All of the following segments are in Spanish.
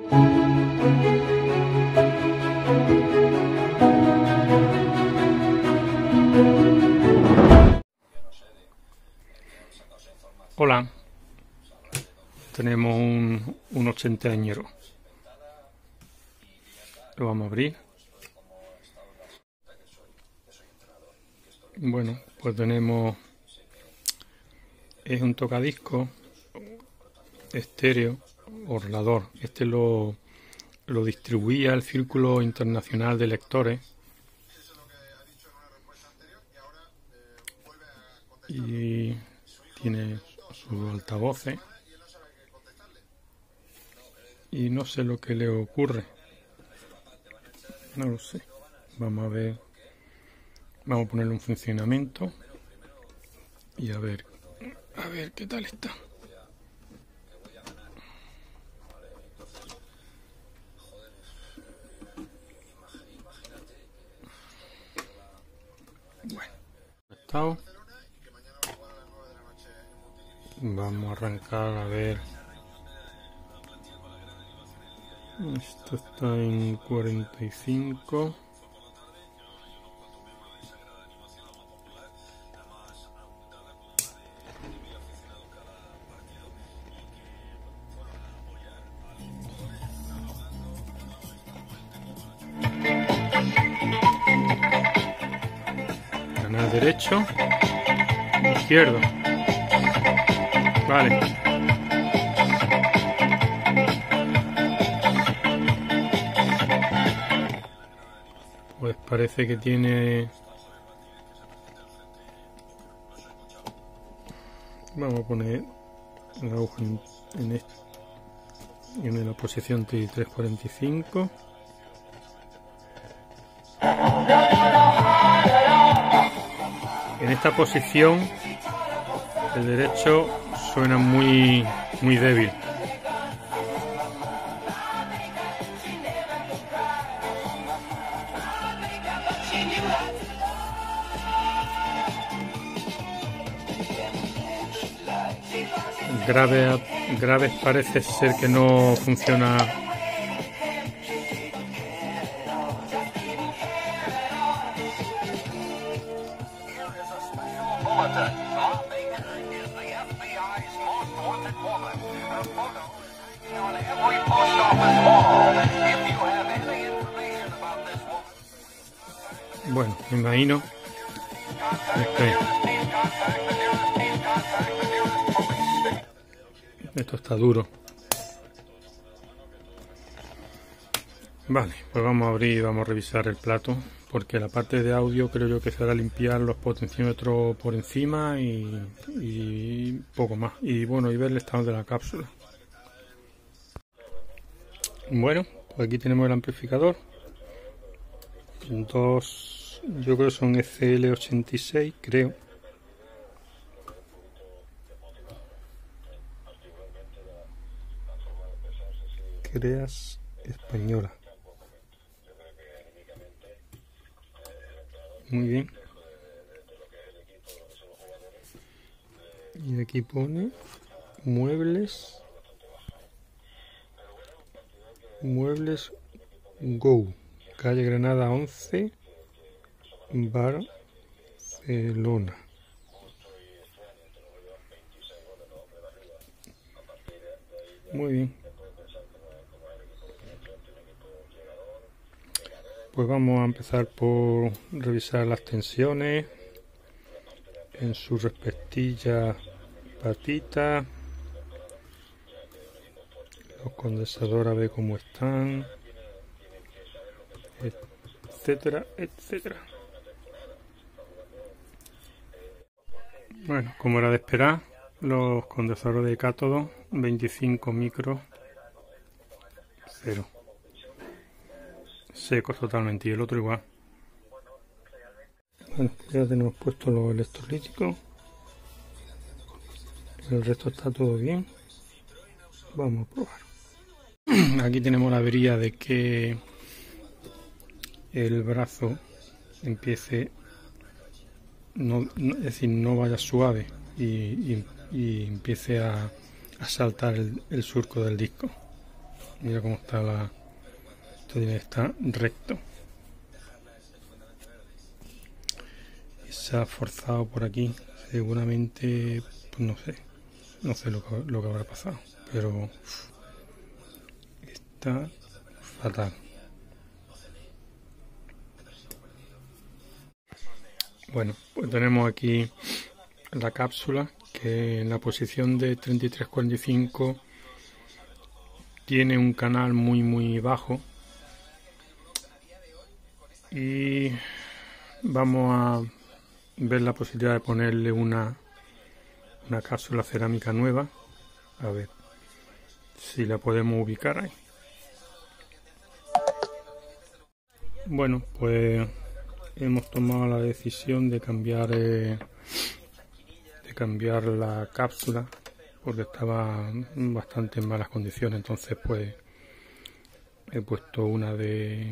Hola, tenemos un 80añero. Lo vamos a abrir. Bueno, pues tenemos, es un tocadiscos estéreo orlador. Este lo distribuía el Círculo Internacional de Lectores y tiene sus altavoces y no sé lo que le ocurre, no lo sé. Vamos a ver, vamos a ponerle un funcionamiento y a ver qué tal está. Bueno, estado. Vamos a arrancar a ver. Esto está en 45. Canal derecho, izquierdo. Vale. Pues parece que tiene... Vamos a poner la aguja en la posición 33-45. En esta posición el derecho suena muy débil. Graves parece ser que no funciona. Bueno, me imagino. Esto está duro. Vale, pues vamos a abrir y vamos a revisar el plato, porque la parte de audio creo yo que se hará limpiar los potenciómetros por encima y poco más. Y bueno, y ver el estado de la cápsula. Bueno, pues aquí tenemos el amplificador. Dos, yo creo que son ECL86, creo. Creas española. Muy bien. Y aquí pone muebles Go, calle Granada 11, Barcelona. Muy bien. Pues vamos a empezar por revisar las tensiones en sus respectivas patitas, los condensadores, a ver cómo están, etcétera, etcétera. Bueno, como era de esperar, los condensadores de cátodo 25 micros, 0. Secos totalmente, y el otro igual. Bueno, ya tenemos puestos los electrolíticos. El resto está todo bien. Vamos a probar. Aquí tenemos la avería de que el brazo empiece, es decir, no vaya suave y empiece a saltar el surco del disco. Mira cómo está esto tiene que estar recto. Y se ha forzado por aquí. Seguramente, pues no sé lo que habrá pasado, pero está fatal. Bueno, pues tenemos aquí la cápsula que en la posición de 3345 tiene un canal muy bajo, y vamos a ver la posibilidad de ponerle una cápsula cerámica nueva, a ver si la podemos ubicar ahí. Bueno, pues hemos tomado la decisión de cambiar la cápsula porque estaba bastante en malas condiciones. Entonces pues he puesto una de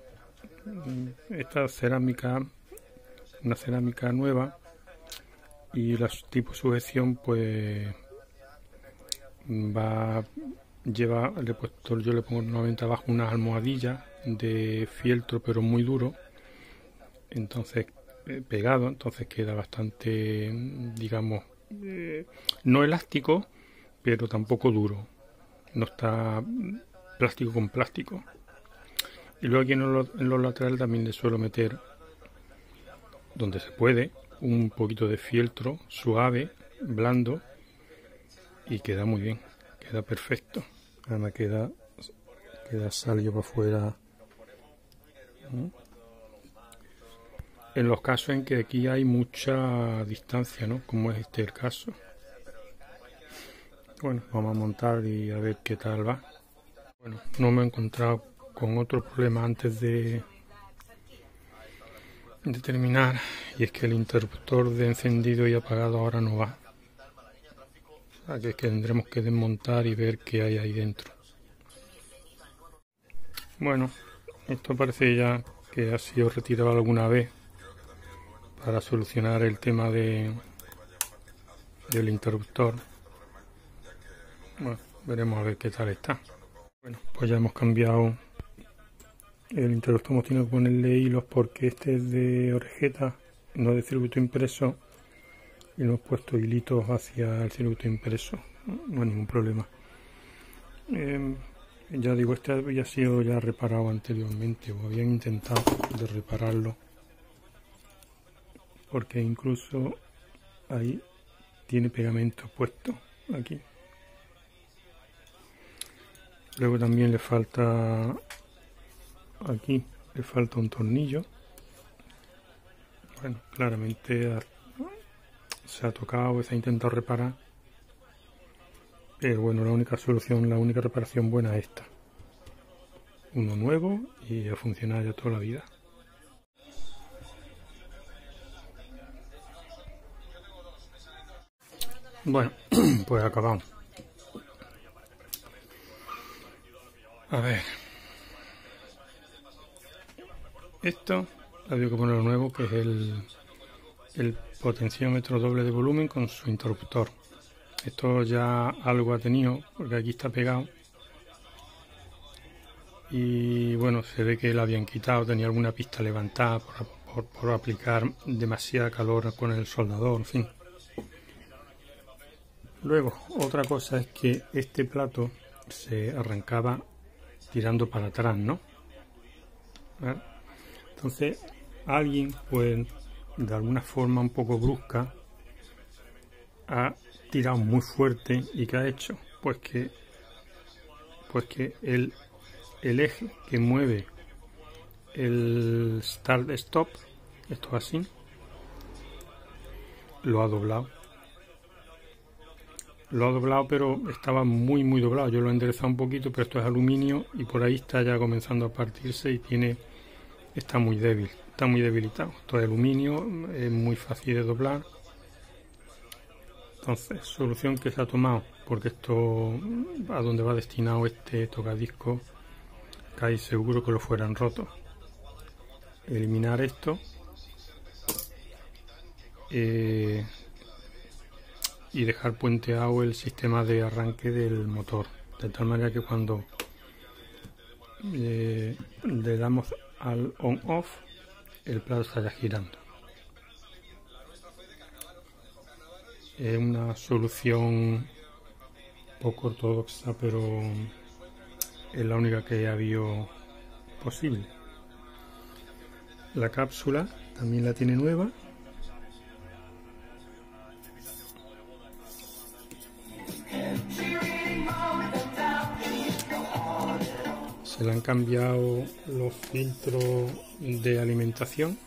esta cerámica, una cerámica nueva, y la tipo sujeción pues yo le pongo normalmente abajo unas almohadillas de fieltro pero muy duro, entonces pegado, entonces queda bastante, digamos, no elástico pero tampoco duro, no está plástico con plástico. Y luego aquí en los laterales también le suelo meter, donde se puede, un poquito de fieltro suave, blando, y queda muy bien, queda perfecto. Además queda salido para afuera. En los casos en que aquí hay mucha distancia, ¿no? Como es el caso. Bueno, vamos a montar y a ver qué tal va. Bueno, no me he encontrado con otro problema antes de terminar, y es que el interruptor de encendido y apagado ahora no va. O sea, que tendremos que desmontar y ver qué hay ahí dentro. Bueno, esto parece ya que ha sido retirado alguna vez para solucionar el tema del interruptor. Bueno, veremos a ver qué tal está. Bueno, pues ya hemos cambiado el interruptor. Hemos tenido que ponerle hilos porque este es de orejeta, no de circuito impreso, y hemos puesto hilitos hacia el circuito impreso. No hay ningún problema. Ya digo, este había sido ya reparado anteriormente, o habían intentado de repararlo, porque incluso ahí tiene pegamento puesto aquí. Luego también le falta aquí, le falta un tornillo. Bueno, claramente se ha tocado, se ha intentado reparar, pero bueno, la única reparación buena es esta. Uno nuevo y a funcionar ya toda la vida. Bueno, pues acabamos. A ver. Esto había que ponerlo nuevo, que es el potenciómetro doble de volumen con su interruptor. Esto ya algo ha tenido, porque aquí está pegado. Y bueno, se ve que lo habían quitado, tenía alguna pista levantada por aplicar demasiada calor con el soldador, en fin. Luego, otra cosa es que este plato se arrancaba tirando para atrás, ¿no? ¿Vale? Entonces, alguien, pues, de alguna forma un poco brusca, ha tirado muy fuerte. ¿Y qué ha hecho? Pues que el eje que mueve el start-stop, esto así, lo ha doblado. Lo ha doblado, pero estaba muy doblado. Yo lo he enderezado un poquito, pero esto es aluminio y por ahí está ya comenzando a partirse y está muy débil, está muy debilitado. Esto es aluminio, es muy fácil de doblar. Entonces, solución que se ha tomado, porque esto, a donde va destinado este tocadiscos, casi seguro que lo fueran rotos. Eliminar esto y dejar puenteado el sistema de arranque del motor, de tal manera que cuando le damos al on off, el plato estará girando. Es una solución poco ortodoxa, pero es la única que ha habido posible. La cápsula también la tiene nueva. Se le han cambiado los filtros de alimentación.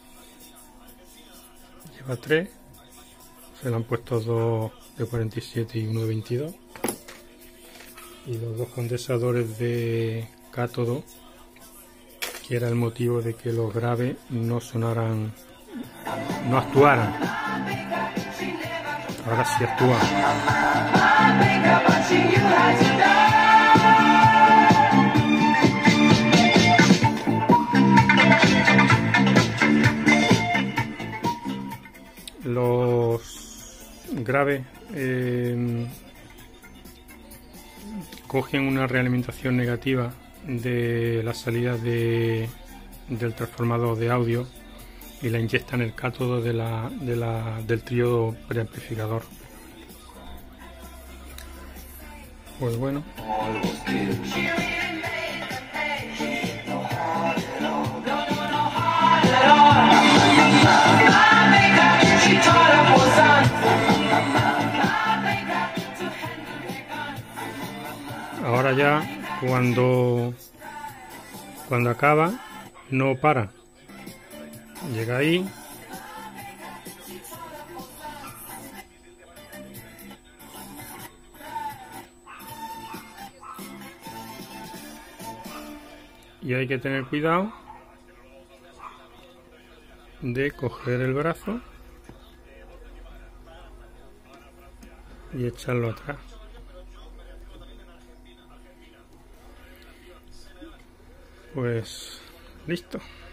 Lleva 3. Se le han puesto 2 de 47 y uno de 22. Y los 2 condensadores de cátodo, que era el motivo de que los graves no sonaran, no actuaran. Ahora sí actúan. Los graves cogen una realimentación negativa de la salida del transformador de audio y la inyectan en el cátodo del tríodo preamplificador. Pues bueno, ahora ya cuando acaba no para, llega ahí, y hay que tener cuidado de coger el brazo y echarlo atrás. Pues listo.